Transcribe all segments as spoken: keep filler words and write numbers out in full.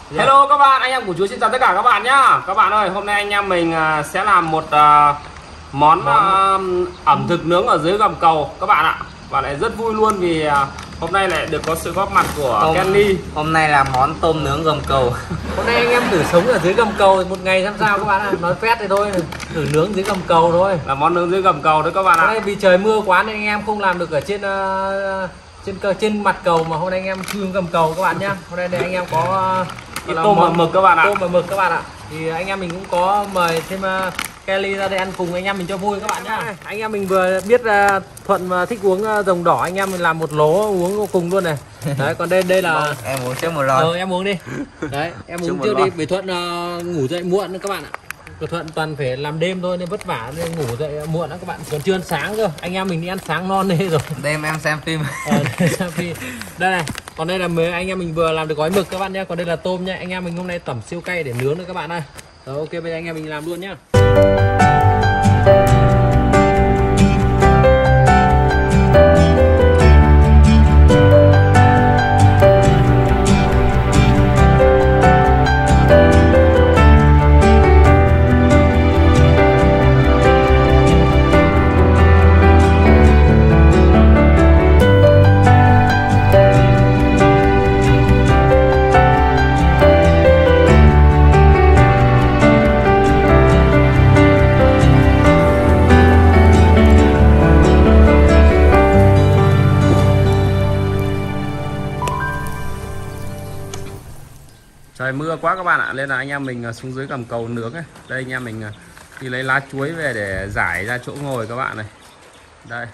Hello các bạn, anh em của chú xin chào tất cả các bạn nhá. Các bạn ơi, hôm nay anh em mình sẽ làm một uh, món uh, ẩm thực nướng ở dưới gầm cầu các bạn ạ. Và lại rất vui luôn vì uh, hôm nay lại được có sự góp mặt của hôm, Kenny. Hôm nay là món tôm nướng gầm cầu. Hôm nay anh em thử sống ở dưới gầm cầu một ngày xem sao các bạn ạ. Nói phét thì thôi, thử nướng dưới gầm cầu thôi. Là món nướng dưới gầm cầu đấy các bạn ạ. Hôm nay vì trời mưa quá nên anh em không làm được ở trên uh, trên trên mặt cầu, mà hôm nay anh em chui gầm cầu các bạn nhá. Hôm nay đây anh em có uh, tôm và mực các bạn ạ. Tôm và mực các bạn ạ. Thì anh em mình cũng có mời thêm uh, Kelly ra đây ăn cùng anh em mình cho vui các bạn nhá. Anh em mình vừa biết uh, Thuận uh, thích uống uh, rồng đỏ, anh em mình làm một lố uống cùng luôn này. Đấy, còn đây đây là em uống trước một lon. Ờ, em uống đi. Đấy, em uống trước đi. Vì Thuận uh, ngủ dậy muộn nữa các bạn ạ. Thuận toàn phải làm đêm thôi nên vất vả nên ngủ dậy muộn đó các bạn, còn chưa ăn sáng cơ. Anh em mình đi ăn sáng non đây rồi. Đêm em xem phim. Ờ, xem phim. Đây này, còn đây là mới anh em mình vừa làm được gói mực các bạn nhé. Còn đây là tôm nhá. Anh em mình hôm nay tẩm siêu cay để nướng nữa các bạn ơi. Rồi ok, bây giờ anh em mình làm luôn nhá. Trời mưa quá các bạn ạ, nên là anh em mình xuống dưới gầm cầu nướng ấy. Đây anh em mình đi lấy lá chuối về để rải ra chỗ ngồi các bạn này. Đây.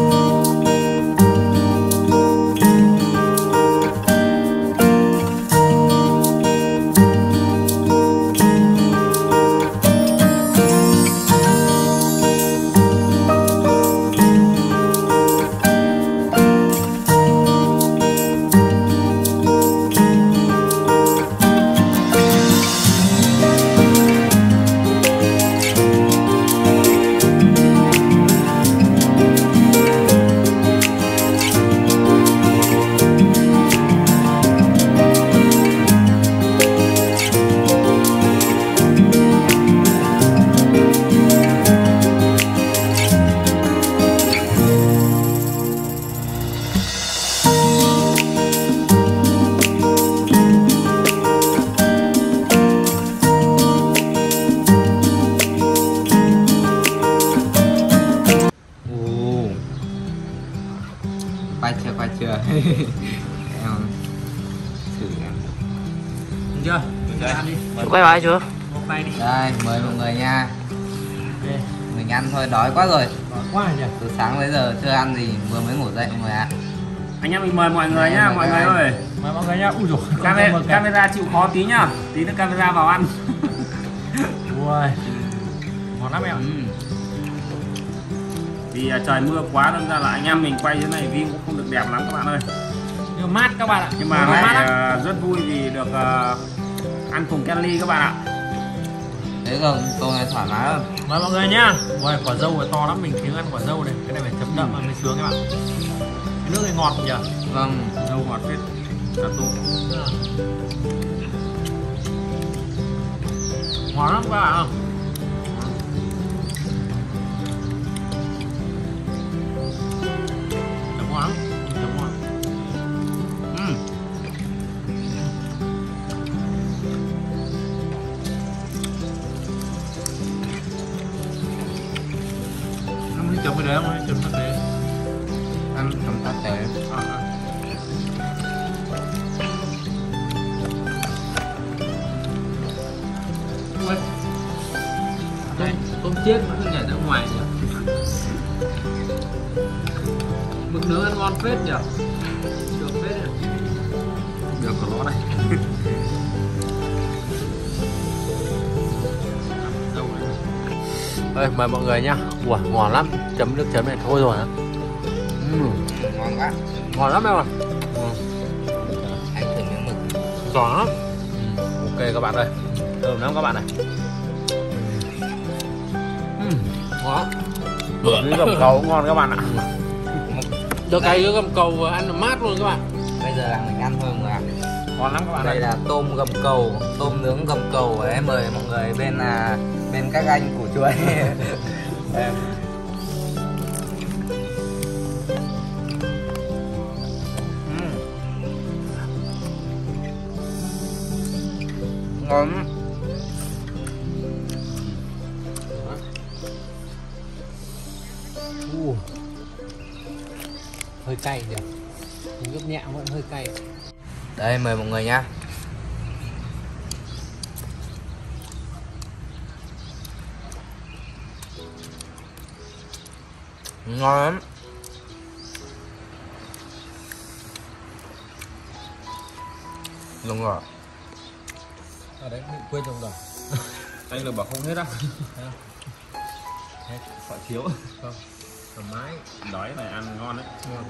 Quay chưa, quay chưa. Em thử em. Chưa? Ăn đi. Quay bài chưa? Một tay đi. Đây, mời mọi người nha. Okay. Mình ăn thôi, đói quá rồi. Đói quá rồi nhỉ? Từ sáng tới giờ chưa ăn gì, vừa mới ngủ dậy mọi người ạ. Anh em mình mời mọi người nhá, mọi người ơi. Mời mọi người nhá. Ui dồi, camera, camera chịu khó tí nhá. Tí nữa camera vào ăn. Ui. Ngon lắm em ạ. Ừ. Vì uh, trời mưa quá nên ra là anh em mình quay thế này view cũng không được đẹp lắm các bạn ơi. Nhưng mát các bạn ạ. Nhưng mà lại uh, rất vui vì được uh, ăn cùng Kelly các bạn ạ. Thế rồi, tôi này thoải mái hơn. Mời mọi người nhá. Ui, quả dâu này to lắm, mình thiếu ăn quả dâu này. Cái này phải chấm đậm mới sướng các bạn. Cái nước này ngọt nhỉ? Vâng. Dâu ngọt phết. Cả tôm. Ngon lắm các bạn ạ. Ngon lắm, ngon. Ừ. Ăn đi chấm cái đấy không? Chấm cái đấy. Ăn chấm tát tới. À, à. Ui. Tôm, tôm chiết nó cứ nhảy ra ngoài nhỉ? Mực nướng ăn ngon phết nhỉ? Được phết nhỉ? Được của nó này. Đây, mời mọi người nhá. Ủa, ngon lắm. Chấm nước chấm này thôi rồi hả? Uhm, ngon quá. Ngon lắm em ạ. Ừ. Anh thử miếng mực. Giòn lắm. Ừ. Ok các bạn ơi. Thơm lắm các bạn này. Ừ. Ngon. Dưới gầm cầu cũng ngon các bạn ạ. Được cái dưới gầm cầu ăn mát luôn các bạn. Bây giờ là mình ăn thôi mà. ngon lắm các bạn. Đây ơi. là tôm gầm cầu, tôm nướng gầm cầu ấy, mời mọi người bên là bên các anh của chuối. Ngon. Uh. Hơi cay nhỉ, mình gấp nhẹ vẫn hơi cay. Đây mời mọi người nhá. Ngon lắm. Đúng rồi. Ở đấy mình quên đồng đỏ. Anh là bảo không hết á. Hết. Sợ thiếu. Không. Thoải mái. Đói này ăn ngon đấy. Ngon.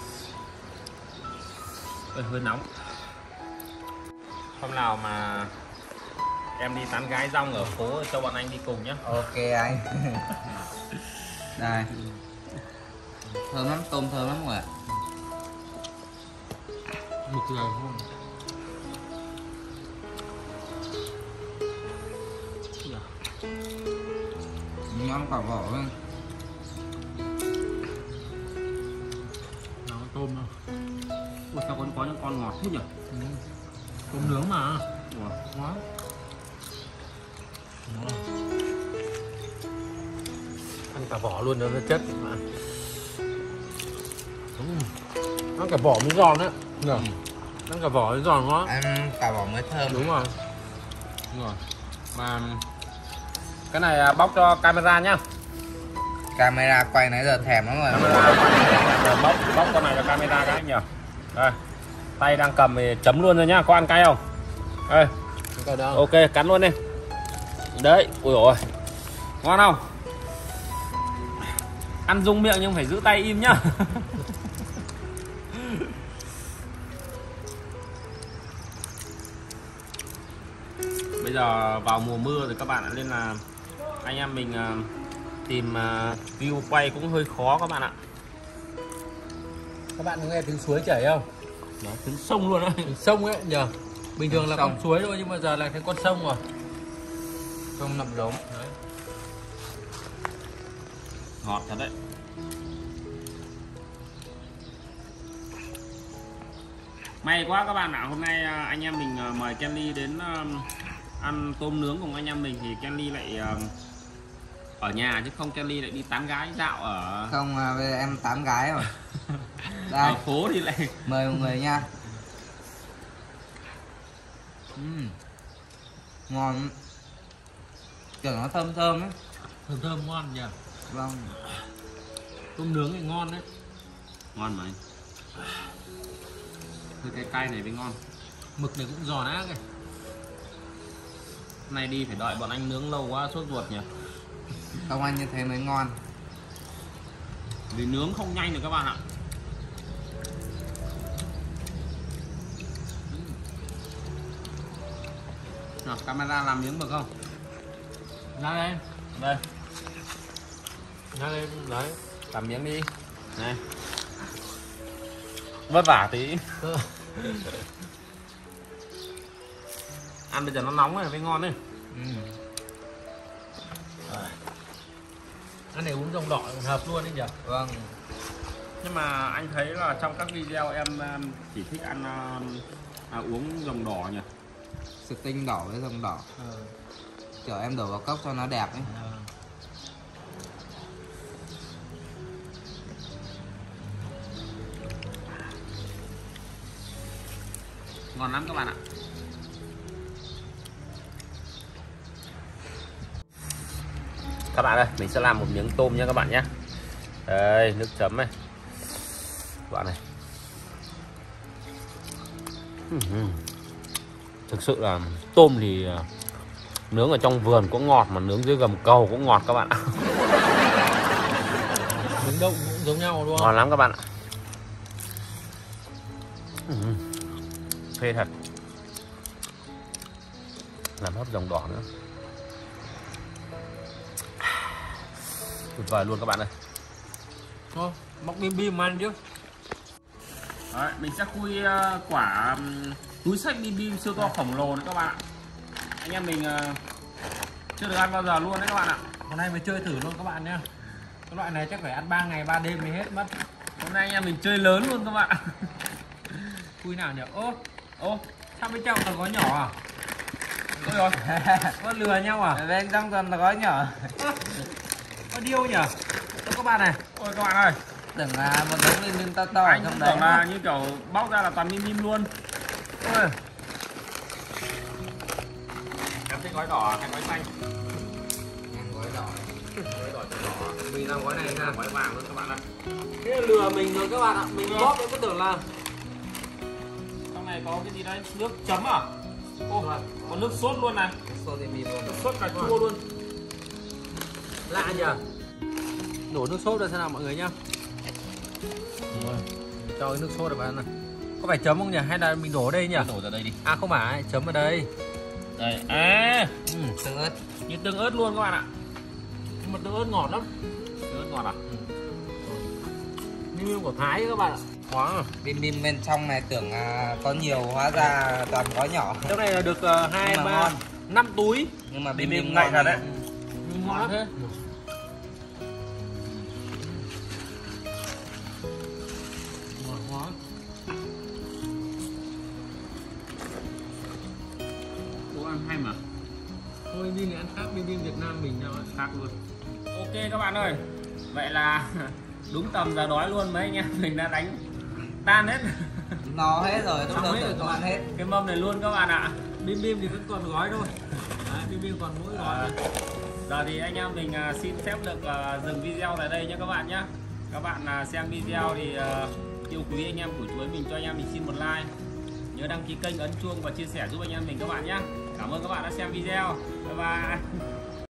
Ê, hơi nóng. Hôm nào mà em đi tán gái rong ở phố cho bọn anh đi cùng nhé. Ok anh. Đây. Thơm lắm, tôm thơm lắm mọi người ạ. Mực này không? Ngon quả vỏ luôn. Nó tôm đâu. Ủa, sao còn có những con ngọt thế nhỉ? Ừ. Tôm nướng mà. Ủa, Ngon. Ăn cả vỏ luôn, nó chất mà. Ừ. Ăn cả vỏ mới giòn á. Được. Ăn cả vỏ mới giòn quá. Ăn quả vỏ mới thơm. Đúng rồi. đúng rồi. Mà cái này à, bóc cho camera nhá. Camera quay nãy giờ thèm lắm rồi. Camera bóc bóc con này cho camera cái nhỉ. Đây. Tay đang cầm thì chấm luôn rồi nhá. Có ăn cay không? Đây. Ok, cắn luôn đi. Đấy, ui dồi, ngon không? Ăn rung miệng nhưng phải giữ tay im nhá. Bây giờ vào mùa mưa thì các bạn ạ, nên là anh em mình tìm view quay cũng hơi khó các bạn ạ. Các bạn nghe tiếng suối chảy không? Đó, tiếng sông luôn đấy. Tiếng sông ấy nhờ. Bình thường là Sông. con suối thôi nhưng mà giờ là cái con sông rồi. Tôm nậm rốn. Đấy. Ngọt thật đấy. May quá các bạn ạ, hôm nay anh em mình mời Kenly đến ăn tôm nướng cùng anh em mình thì Kenly lại ở nhà chứ không Kenly lại đi tán gái dạo ở Không, à, bây giờ em tán gái rồi. Đây, ở phố thì lại mời mọi người nha. Uhm. Ngon. Kiểu nó thơm thơm ấy. Thơm thơm ngon nhỉ. Vâng. Tôm nướng thì ngon đấy. ngon mà anh. Cái cái cay này mới ngon. Mực này cũng giòn ác này. Hôm nay đi phải đợi bọn anh nướng lâu quá sốt ruột nhỉ. Không ăn như thế mới ngon. Vì nướng không nhanh được các bạn ạ. Nào, camera làm miếng được không? Ra đây. Đây, Ra đây. Đấy. làm miếng đi. Này. Vất vả tí. Ăn bây giờ nó nóng này mới ngon đấy. Uhm. Ăn này uống rồng đỏ hợp luôn đấy nhỉ. Vâng. Nhưng mà anh thấy là trong các video em um, chỉ thích ăn um, à, uống rồng đỏ nhỉ. Sự tinh đỏ với rồng đỏ. Ờ. Kiểu em đổ vào cốc cho nó đẹp ấy. Ờ. Ngon lắm các bạn ạ. Các bạn ơi, mình sẽ làm một miếng tôm nha các bạn nhé. Đây, nước chấm này. Các bạn này. Thực sự là tôm thì nướng ở trong vườn cũng ngọt, mà nướng dưới gầm cầu cũng ngọt các bạn ạ. Miếng đậu cũng giống nhau đúng không? Ngon lắm các bạn ạ. Phê thật. Làm hấp rồng đỏ nữa. Tuyệt vời luôn các bạn ơi. Thôi, móc bim bim ăn chứ. Đấy, mình sẽ khui uh, quả um, túi xách bim bim siêu to khổng lồ đấy các bạn ạ. Anh em mình uh, chưa được ăn bao giờ luôn đấy các bạn ạ. Hôm nay mới chơi thử luôn các bạn nhá. Cái loại này chắc phải ăn ba ngày ba đêm mới hết mất. Hôm nay anh em mình chơi lớn luôn các bạn. Cùi nào nhỉ? Ô, ô, sao bên trong còn có nhỏ à? Ôi rồi, Có lừa nhau à? Ở bên trong toàn là gói nhỏ. Ơ, có điêu nhỉ? Đó các bạn này. ôi các bạn ơi, Tưởng là một đống bim bim to to ở anh trong cũng đấy. tưởng là như kiểu bóc ra là toàn bim bim luôn. Ôi, Em thích gói đỏ hay gói xanh? Em gói đỏ. Gói đỏ cho đỏ. mình làm gói này Đây ha. là gói vàng luôn các bạn ạ. Thế là lừa mình rồi các bạn ạ. Mình bóp nó cứ tưởng là Trong này có cái gì đấy? Nước chấm à? Ô, có nước sốt luôn này. Sô thì bim luôn. Nước sốt cà chua luôn. lạ nhỉ? Đổ nước sốt ra xem nào mọi người nhá. Rồi, cho cái nước sốt vào này. Có phải chấm không nhỉ? Hay là mình đổ ở đây nhỉ? Đổ ra đây đi. À không phải, chấm ở đây. Đây. À, Ừ, Tương ớt. như tương ớt luôn các bạn ạ. nhưng mà tương ớt ngọt lắm. Tương ớt ngọt à? Như của Thái các bạn ạ. Quá. Bim bim bên trong này tưởng à, có nhiều, hóa ra toàn gói nhỏ. Trong này là được uh, hai Nhưng mà ba ngon. năm túi. Nhưng mà bim Bim bim bim ngậy ngon thật đấy. Nhưng ngon lắm. thế. Ngon quá. Đồ ăn hay mà. Thôi bim này ăn khác, bim bim Việt Nam mình nhau Khác luôn. Ok các bạn ơi, vậy là đúng tầm giờ đói luôn, mấy anh em mình đã đánh tan hết No hết rồi, lúc Xong đầu hết tưởng rồi không các ăn bạn. hết. cái mâm này luôn các bạn ạ. Bim bim thì vẫn còn gói thôi. Đấy, bim bim còn mỗi gói. À, giờ thì anh em mình à, xin phép được à, dừng video tại đây nhé các bạn nhé. Các bạn à, xem video thì à, yêu quý anh em của chuối mình, cho anh em mình xin một like, nhớ đăng ký kênh, ấn chuông và chia sẻ giúp anh em mình các bạn nhé. Cảm ơn các bạn đã xem video. Bye bye.